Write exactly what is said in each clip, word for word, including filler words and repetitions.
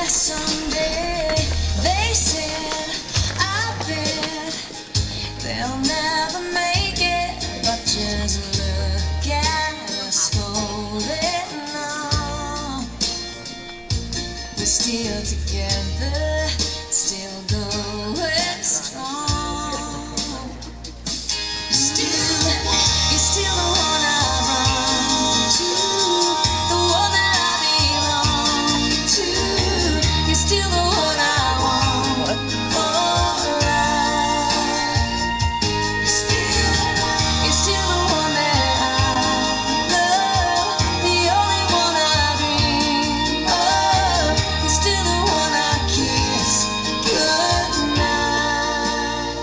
someday, they said, I bet they'll never make it, but just look at us holding on. We're still together, still going strong. Still, you're still the one I run to, the one that I belong to. You're still the one I want for life. You're still, you're still the one that I love, the only one I dream of. You're still the one I kiss goodnight.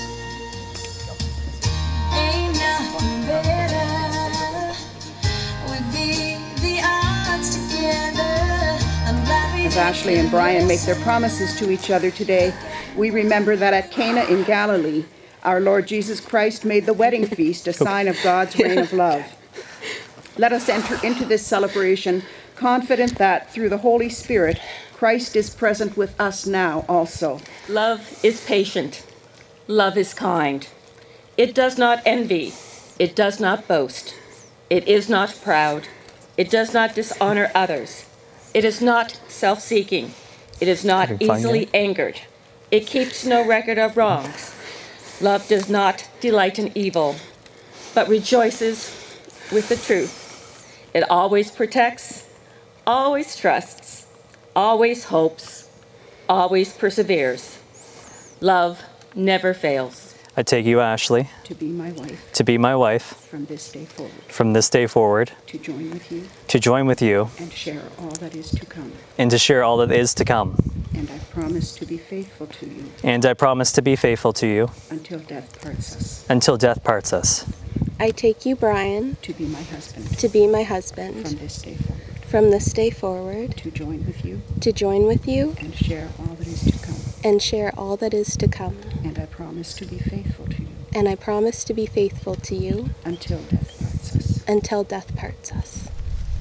Ain't nothing better. We beat the odds together. I'm glad we As Ashley and Bryan make their promises to each other today, we remember that at Cana in Galilee, our Lord Jesus Christ made the wedding feast a sign of God's reign of love. Let us enter into this celebration confident that through the Holy Spirit, Christ is present with us now also. Love is patient. Love is kind. It does not envy. It does not boast. It is not proud. It does not dishonor others. It is not self-seeking. It is not Having fun easily yet? angered. It keeps no record of wrongs. Love does not delight in evil, but rejoices with the truth. It always protects, always trusts, always hopes, always perseveres. Love never fails. I take you, Ashley, To be my wife to be my wife from this day forward, from this day forward, to join with you to join with you and share all that is to come. and to share all that is to come. And I promise to be faithful to you And I promise to be faithful to you until death parts us. until death parts us. I take you, Bryan, To be my husband to be my from husband this day forward, from this day forward, to join with you to join with you and share all that is to come. and share all that is to come. And I promise to be faithful to you And I promise to be faithful to you until death parts us. until death parts us.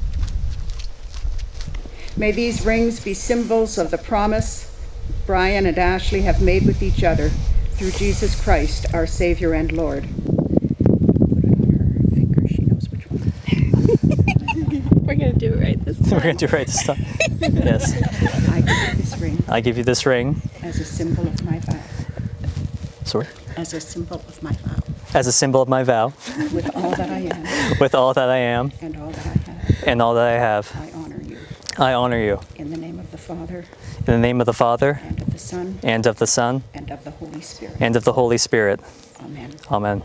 May these rings be symbols of the promise Bryan and Ashley have made with each other through Jesus Christ, our Savior and Lord. Put it on her finger, she knows which one. We're going to do it right this We're time. going to do right this time. Yes. I give you this ring I give you this ring. as a symbol of my vow. Sorry. As a symbol of my vow. As a symbol of my vow, With all that I am with all that I am and all that I have, and all that I have, I honor you. I honor you. In the name of the Father, In the name of the Father, and of the Son, and of the Son, and of the Holy Spirit. and of the Holy Spirit. Amen. Amen.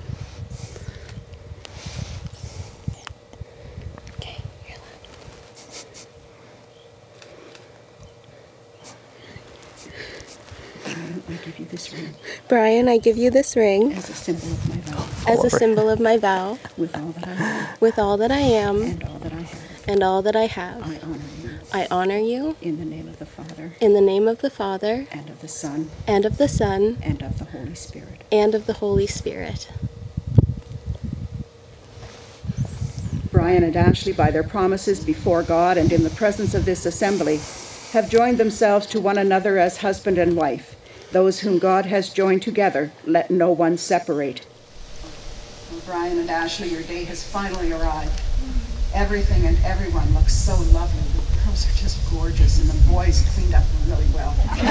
Okay, you're I give you this ring Bryan, I give you this ring as a symbol of my vow. as a Glory. symbol of my vow, With all that I am with all that I am and all that I have, and all that I have. I honor you. I honor you In the name of the Father, in the name of the Father, and of the Son, and of the Son, and of the Holy Spirit. and of the Holy Spirit. Bryan and Ashley, by their promises before God and in the presence of this assembly, have joined themselves to one another as husband and wife. Those whom God has joined together, let no one separate. Well, Bryan and Ashley, your day has finally arrived. Everything and everyone looks so lovely. The girls are just gorgeous, and the boys cleaned up really well.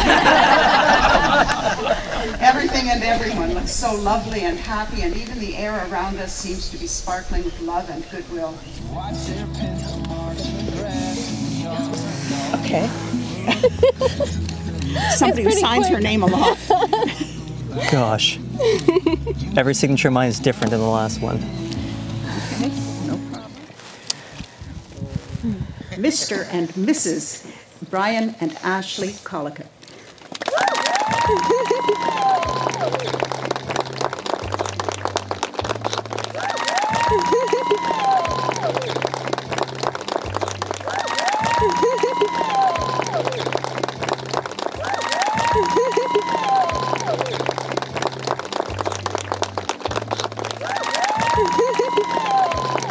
Everything and everyone looks so lovely and happy, and even the air around us seems to be sparkling with love and goodwill. Okay. Somebody who pretty signs her quick. name a lot. Gosh. Every signature of mine is different than the last one. Okay, no problem. Mister and Missus Bryan and Ashley Collicutt.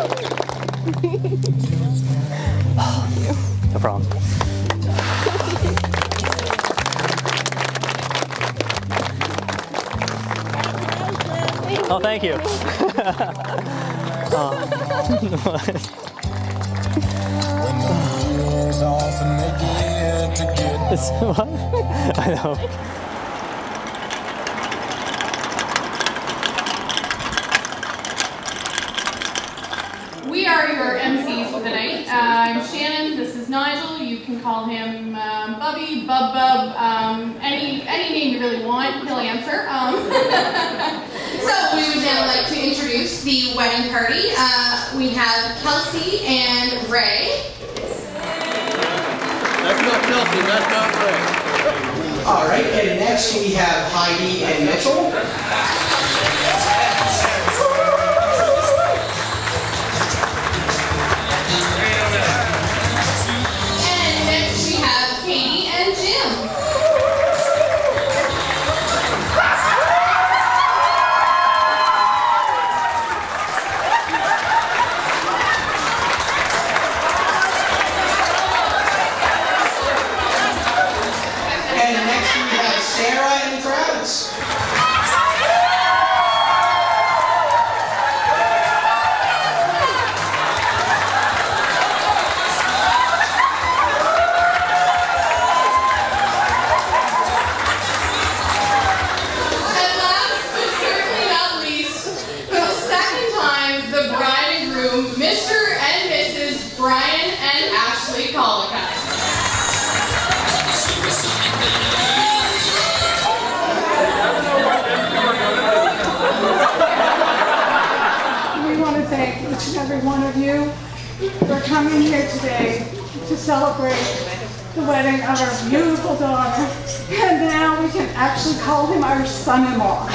No problem. Oh, thank you. Oh. It's, what? I know. We are your M Cs for the night. Uh, I'm Shannon, this is Nigel. You can call him um, Bubby, Bub Bub, um, any, any name you really want, he'll answer. Um, so we would now like to introduce the wedding party. Uh, we have Kelsey and Ray. That's not Kelsey, that's not Ray. All right, and next we have Heidi and Mitchell. And next we have Katie and Jim. And next we have Sarah and Travis. And last but certainly not least, for the second time, the bride and groom, Mister and Missus Bryan and Ashley Collicutt. We want to thank each and every one of you for coming here today to celebrate the wedding of our beautiful daughter. And now we can actually call him our son-in-law.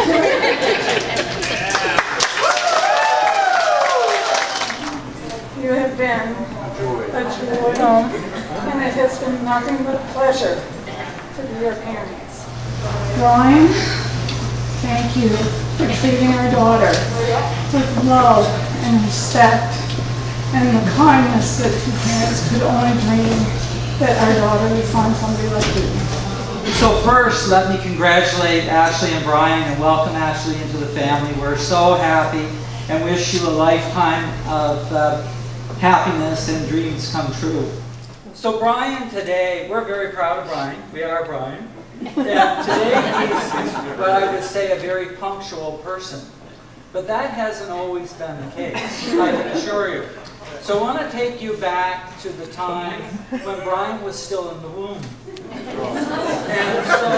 You have been a joy, and it has been nothing but a pleasure to be your parents. Bryan, thank you for treating our daughter with love and respect and the kindness that your parents could only dream that our daughter would find somebody like you. So first, let me congratulate Ashley and Bryan and welcome Ashley into the family. We're so happy and wish you a lifetime of uh, happiness and dreams come true. So Bryan today, we're very proud of Bryan. We are Bryan. And today he's what I would say a very punctual person. But that hasn't always been the case, I can assure you. So I want to take you back to the time when Bryan was still in the womb. And so,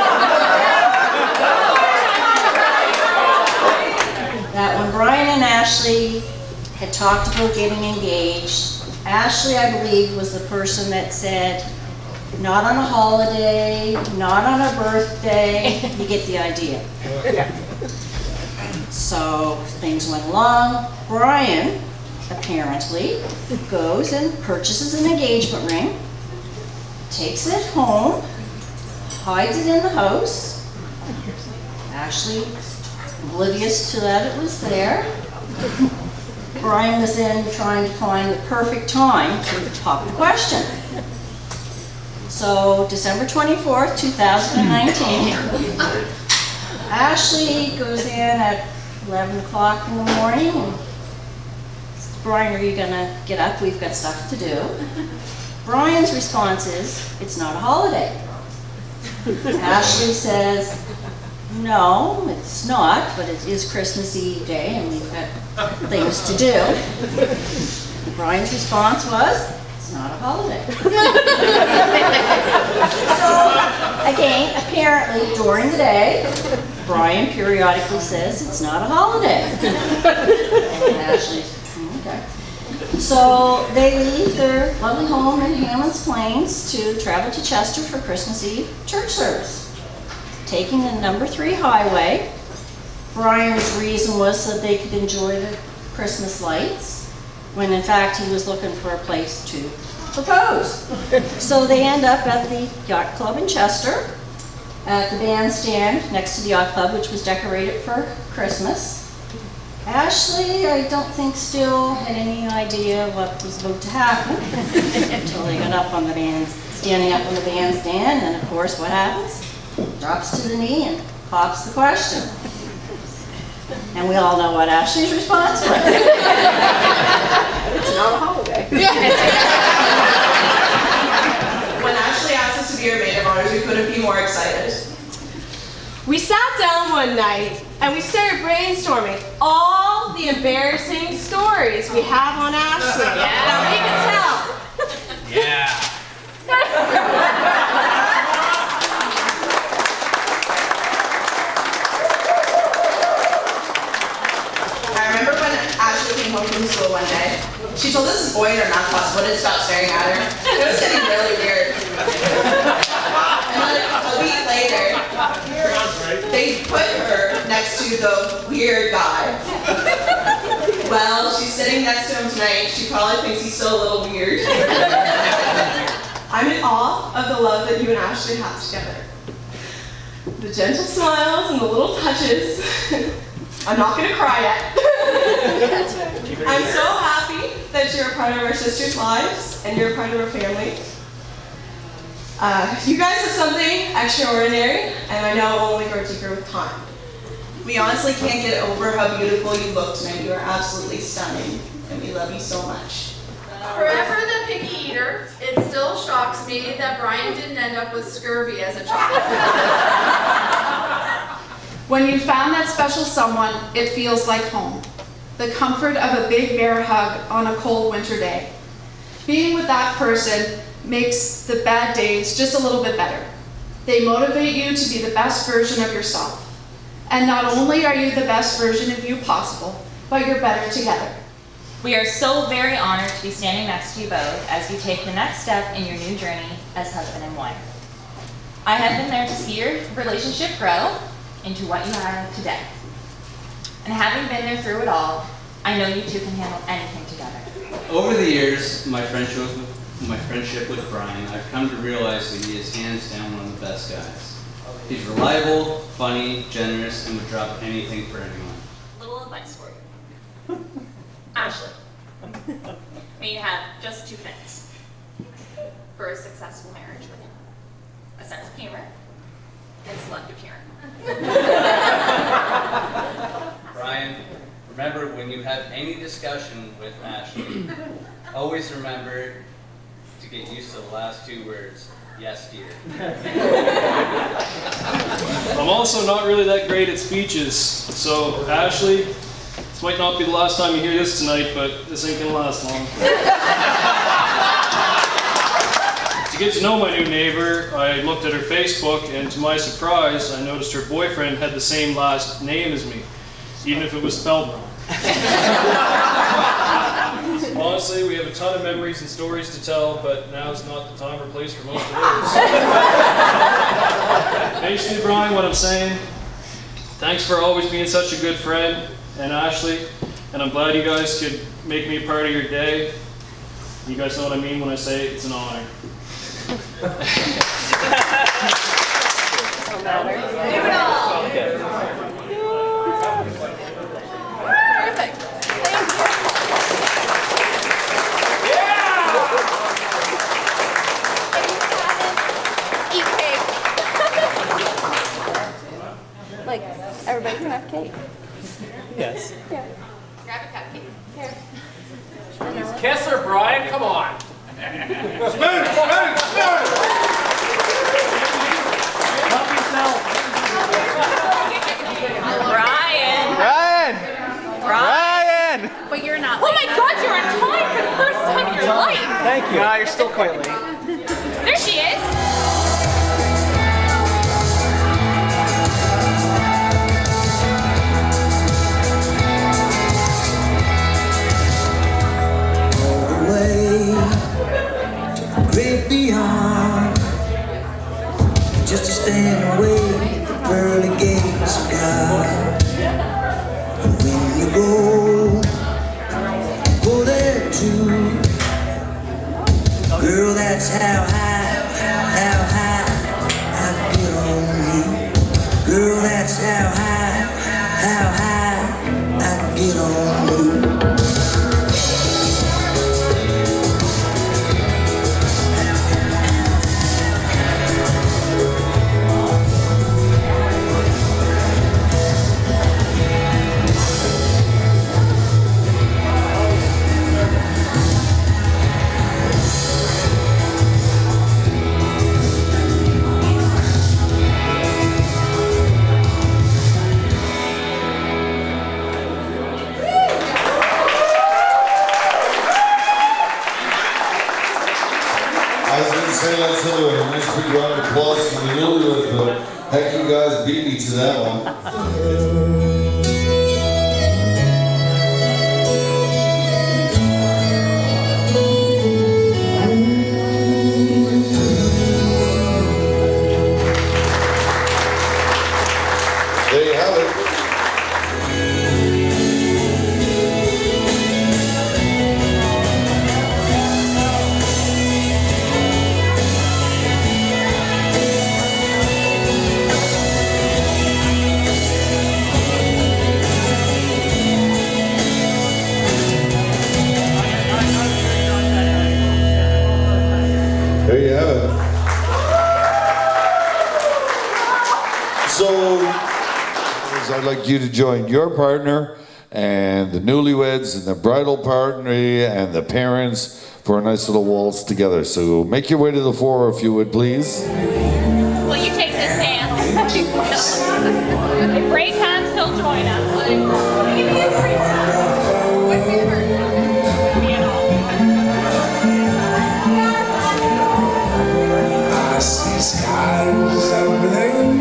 that when Bryan and Ashley had talked about getting engaged, Ashley, I believe, was the person that said, not on a holiday, not on a birthday, you get the idea. So things went along. Bryan apparently goes and purchases an engagement ring, takes it home, hides it in the house. Ashley, oblivious to that it was there. Bryan was then trying to find the perfect time to pop the question. So December twenty-fourth, two thousand nineteen, Ashley goes in at eleven o'clock in the morning and says, Bryan, are you gonna get up? We've got stuff to do. Bryan's response is, it's not a holiday. Ashley says, no, it's not, but it is Christmas Eve day and we've got things to do. Bryan's response was, it's not a holiday. So, again, apparently during the day, Bryan periodically says it's not a holiday. And Ashley's, okay. So they leave their lovely home in Hammonds Plains to travel to Chester for Christmas Eve church service. Taking the number three highway, Bryan's reason was so they could enjoy the Christmas lights, when in fact he was looking for a place to propose. So they end up at the yacht club in Chester, at the bandstand next to the yacht club, which was decorated for Christmas. Ashley, I don't think still had any idea what was about to happen until they got up on the band, standing up on the bandstand, and of course what happens? Drops to the knee and pops the question. And we all know what Ashley's response was. It's not a holiday. When Ashley asked us to be her maid of honors, we couldn't be more excited. We sat down one night and we started brainstorming all the embarrassing stories we have on Ashley Yeah. that we could tell. Yeah. I remember when Ashley came home from school one day, she told us this boy in her math class wouldn't stop staring at her. It was getting really weird. And then a week later, they put her next to the weird guy. Well, she's sitting next to him tonight. She probably thinks he's still a little weird. I'm in awe of the love that you and Ashley have together. The gentle smiles and the little touches. I'm not going to cry yet. I'm so happy that you're a part of our sisters' lives and you're a part of our family. Uh, you guys have something extraordinary, and I know it will only grow deeper with time. We honestly can't get over how beautiful you look tonight. You are absolutely stunning, and we love you so much. Forever the picky eater, it still shocks me that Bryan didn't end up with scurvy as a child. When you found that special someone, it feels like home. The comfort of a big bear hug on a cold winter day. Being with that person makes the bad days just a little bit better. They motivate you to be the best version of yourself. And not only are you the best version of you possible, but you're better together. We are so very honored to be standing next to you both as you take the next step in your new journey as husband and wife. I have been there to see your relationship grow into what you are today. And having been there through it all, I know you two can handle anything together. Over the years, my friendship with, my friendship with Bryan, I've come to realize that he is hands down one of the best guys. He's reliable, funny, generous, and would drop anything for anyone. Little advice for you. Ashley, may you have just two things for a successful marriage with him. A sense of humor and selective hearing. Bryan, remember when you have any discussion with Ashley, always remember to get used to the last two words. Yes, dear. I'm also not really that great at speeches, so Ashley, this might not be the last time you hear this tonight, but this ain't gonna last long. To get to know my new neighbor, I looked at her Facebook, and to my surprise, I noticed her boyfriend had the same last name as me, even if it was spelled wrong. Honestly, we have a ton of memories and stories to tell, but now's not the time or place for most of those. Basically, Bryan, what I'm saying, thanks for always being such a good friend, and Ashley, and I'm glad you guys could make me a part of your day. You guys know what I mean when I say it's an honor. Perfect. Eat cake. Like, everybody can have cake. Yes. Yeah. Grab a cupcake. Here. Kiss her, Bryan. Come on. Smooth, smooth, smooth. Help yourself. Bryan. Bryan! Bryan! But you're not Oh my God, you're on time for the first time in your life. Thank you. No, you're still quite late. There she is. Great beyond, just to stand away at the pearly gates of God. And when you go, go there too. Girl, that's how high, how high I get on you. Girl, that's how high, how high I get on you. big round of applause for the newlyweds, but heck, you guys beat me to that one. There you have it. There you have it. So, I'd like you to join your partner and the newlyweds and the bridal party and the parents for a nice little waltz together. So make your way to the floor if you would, please. Will you take this dance? If Ray comes, he'll join us. Give me a free I see skies of blue.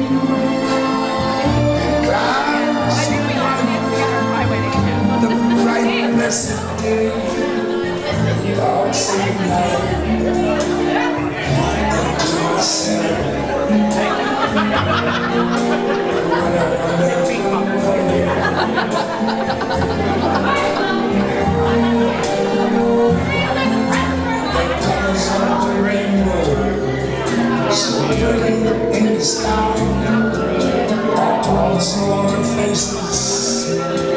Blessed day, dark same night, to myself, colors of the rainbow, swirling in the sky, also on the faces